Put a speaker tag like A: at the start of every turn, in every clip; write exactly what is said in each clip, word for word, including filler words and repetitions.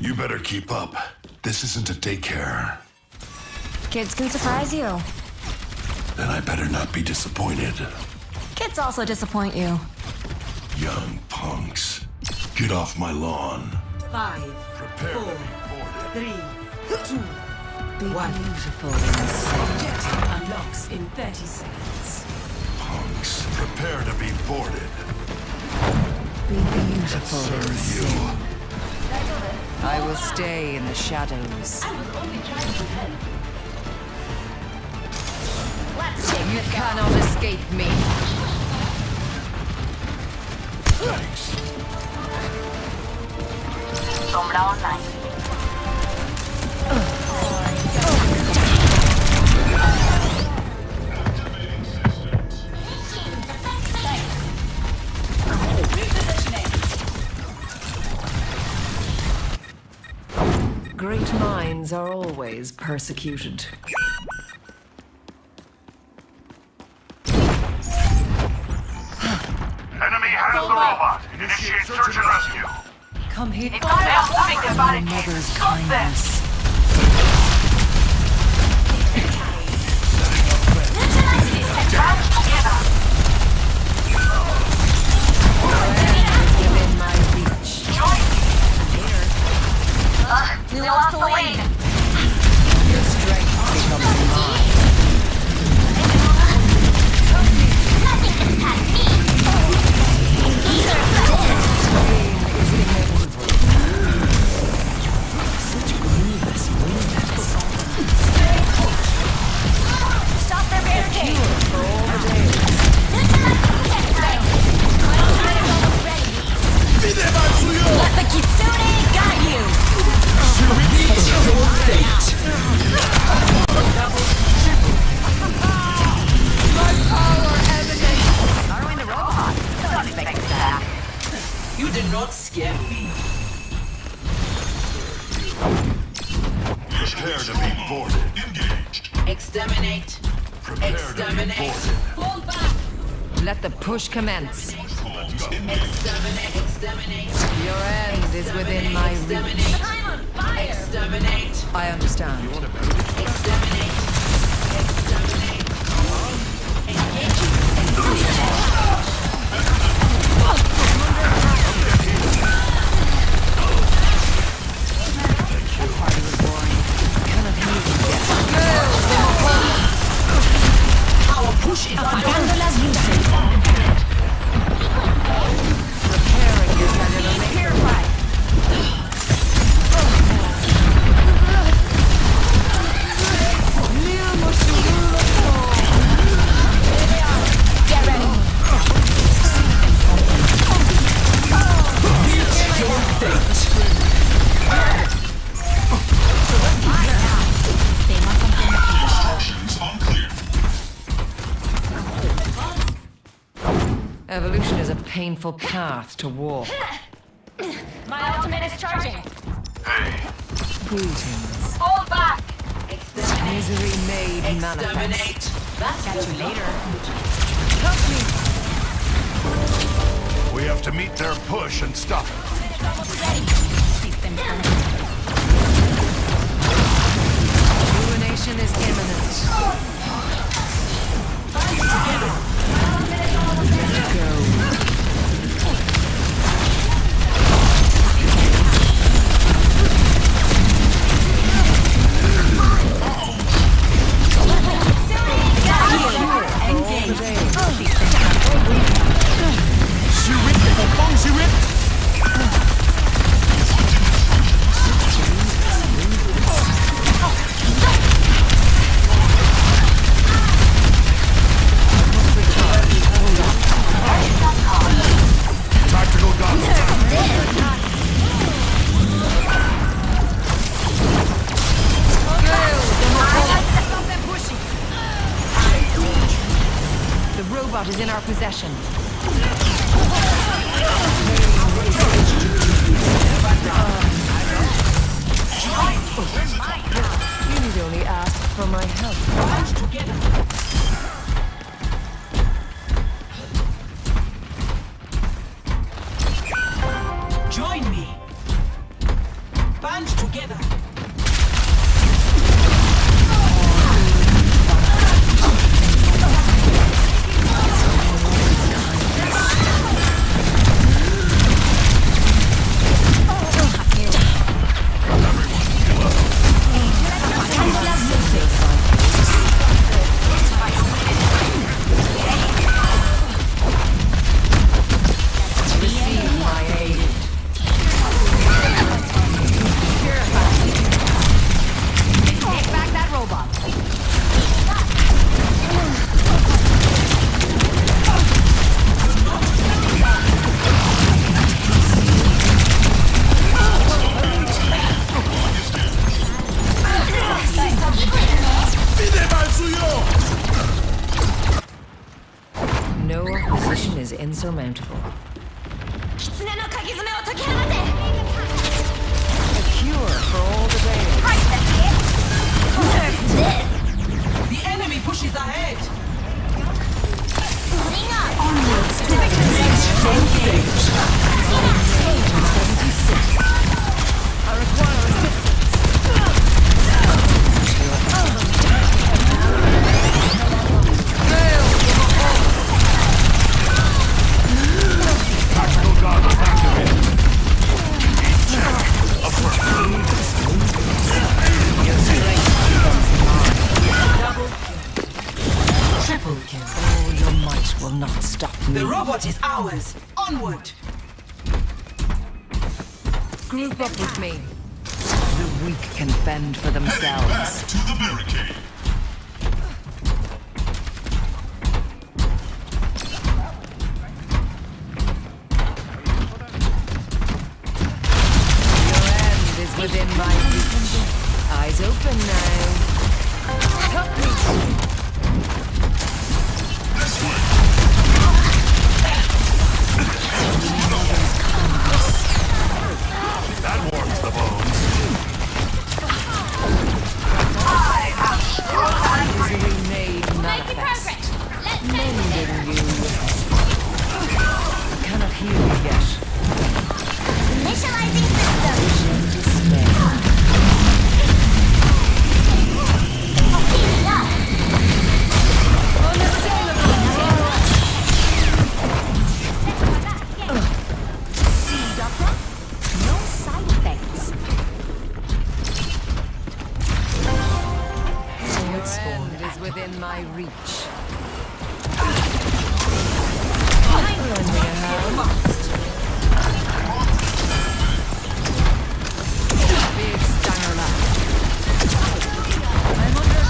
A: You better keep up. This isn't a daycare.
B: Kids can surprise you.
A: Then I better not be disappointed.
B: Kids also disappoint you.
A: Young punks. Get off my lawn.
C: Five,
A: Prepare
C: four,
A: to be boarded.
C: three, two,
D: Be
C: one.
D: beautiful.
C: Objective unlocks in thirty seconds.
A: Punks. Prepare to be boarded.
D: Be beautiful.
A: Serve you.
D: I will stay in the shadows. You cannot escape me.
A: Thanks.
E: Sombra online.
D: Great minds are always persecuted.
F: Enemy has the robot. Initiate search and rescue.
D: Come here.
E: It's not else to make their body
D: Mother's
E: Stop them.
D: kindness.
E: Charge together.
D: Within my reach.
E: Join me. Ugh, we lost the lead.
D: Your strength becomes mine.
E: Nothing can pass me.
D: Pain is inevitable. Such grievous wounds.
E: Stop their barricade.
D: For all the days.
B: Let the Kitsune guide you!
D: My power emanates.
E: Borrowing the robot. Don't expect that.
C: You did not scare me.
A: Prepare to be boarded. Engaged.
C: Exterminate.
A: Prepare
C: Exterminate.
A: to be boarded.
C: Fall back.
D: Let the push commence.
C: Exterminate. Exterminate.
D: Your end is within my reach.
C: Exterminate. Exterminate.
D: I understand.
C: Exterminate. Exterminate.
D: Party was boring. Cannot hear you yet.
C: Power push in
B: Apagando las luces.
D: Preparing your cellular link.
B: Purify. Get ready.
D: Evolution is a painful path to walk.
E: My ultimate is charging.
D: Greetings.
E: Fall back.
D: Misery made manifest.
C: Exterminate.
E: Catch you later.
D: Help me!
A: We have to meet their push and stop it.
E: It's almost ready. System
D: Ruination is imminent. Let go.
A: Tactical goggles.
D: The robot is in our possession. You need only ask for my help.
C: Join me. band together.
D: No opposition is insurmountable. A cure for all the veils.
C: The enemy pushes ahead.
D: I require assistance.
F: Tactical goggles activated.
D: Triple kill. Oh, your might will not stop me.
C: The robot is ours. Onward.
D: Group up with me. The weak can fend for themselves.
A: Back to the barricade.
D: Your end is within my reach. Eyes open now. Help me.
F: That warms the bones.
D: Misery made manifest. Mending you. I cannot heal you yet.
B: Initializing system.
D: Despair.
B: Healing up. See, Doctor? No side effects.
D: Your end is within my reach. Lend me a hand. Big stanger lad. I'm under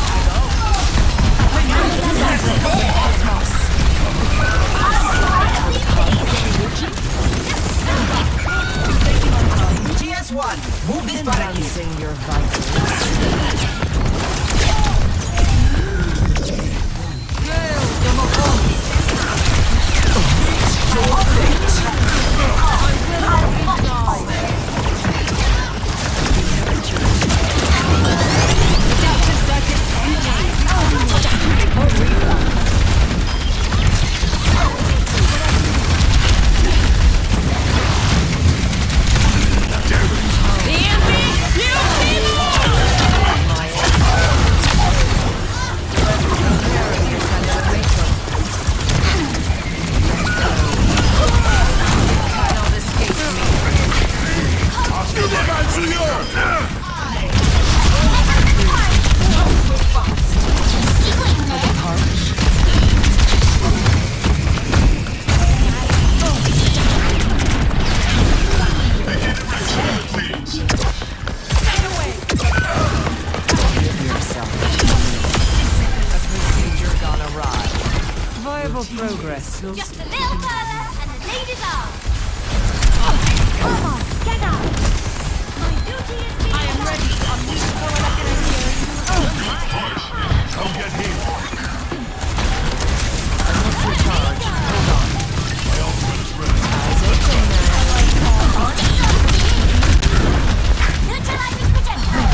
C: T S one. Move this barricade.
D: enhancing your vitals. Cannot escape progress.
B: Just a little further and the lead is ours. Come on, get up. My duty is being I am ready to unleash
F: Come get him.
D: I must recharge. Hold on.
F: My ultimate is ready.
D: Eyes open now.
B: neutralizing projectile.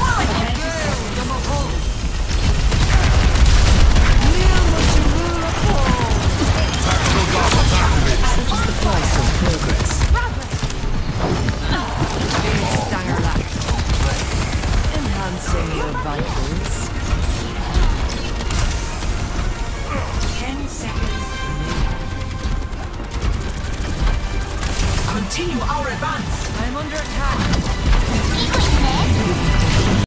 B: Forward.
D: vitals.
C: Ten seconds. Continue our advance.
D: I'm under attack.
B: Eagling this.